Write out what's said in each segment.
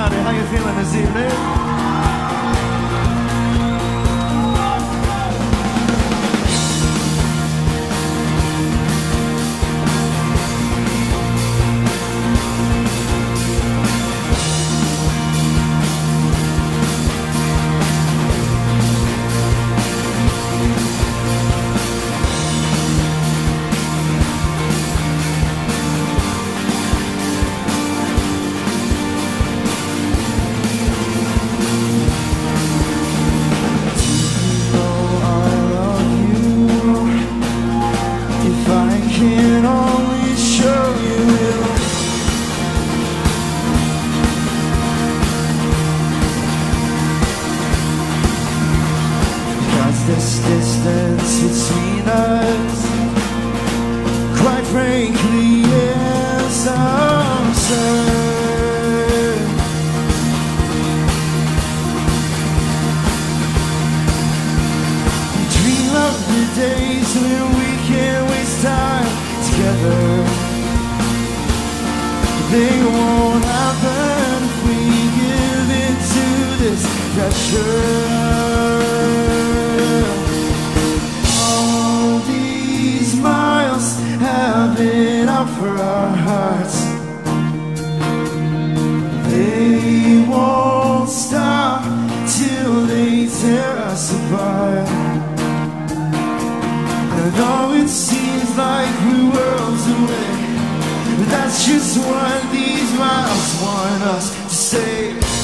everybody. How you feeling this evening? Can only show you, 'cause this distance between us, quite frankly, is absurd. Dream of the days when we can't waste time together. They won't happen if we give in to this pressure. All these miles have been out for our hearts. They won't stop till they tear us apart. And though it seems like we're worlds away, but that's just what these miles want us to say.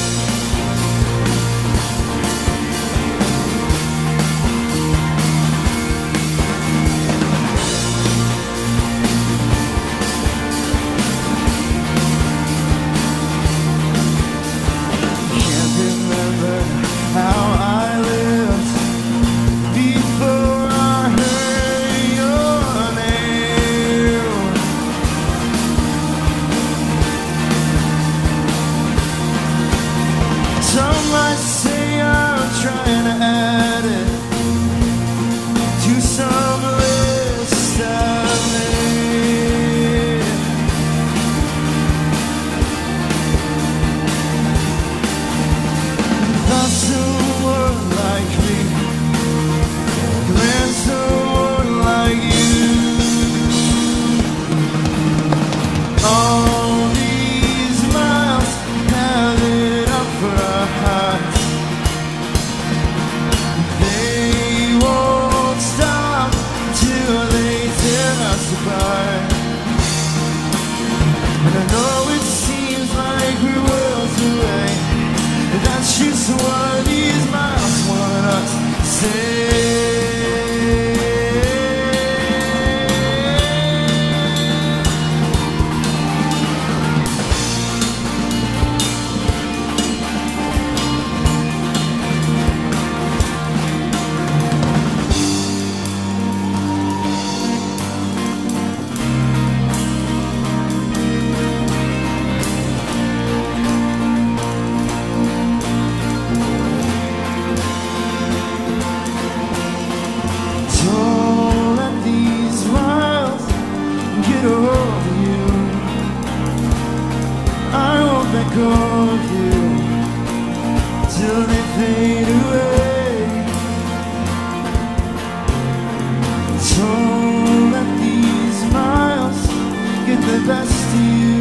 Can't remember how I lived before I heard your name. Some might say I'm trying to add it to some list I've made. Thought someone like me, glad someone like you. All these miles have it up for our hearts. They won't stop till they tear us apart. And I know it seems like we're worlds away, but that's just what these miles want us to say. Don't let these miles get over you. I won't let go of you till they fade away. Don't let these miles get the best of you.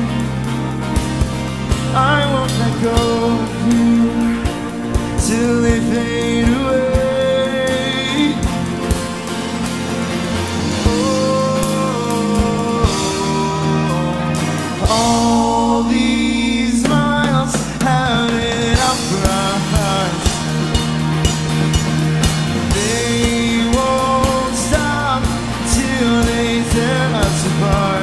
I won't let go of you till they fade away. All these miles have it out for our hearts. They won't stop till they tear us apart.